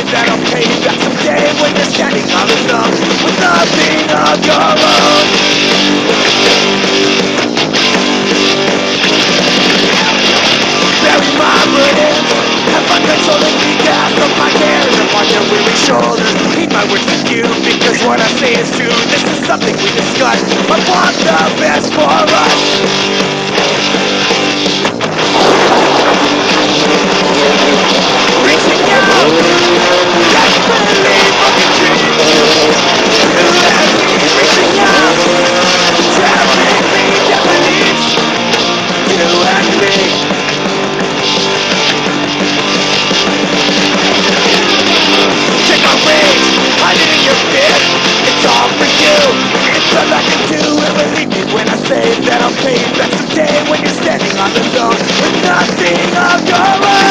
that I'll pay you back someday when you're standing all alone with nothing of your own. Bury my burdens, have fun controlling the gas of my cares upon your weary shoulders. Heed my words with you, because what I say is true. This is something we discuss. I want the best for us. Reaching out, desperately for the dreams. You and me, reaching out, traveling me, never leaves. You and me. Take my rage, hide it in your fear. It's all for you. It's all I can do. And believe me when I say that I'll pay you back someday when you're standing all alone with nothing of your own.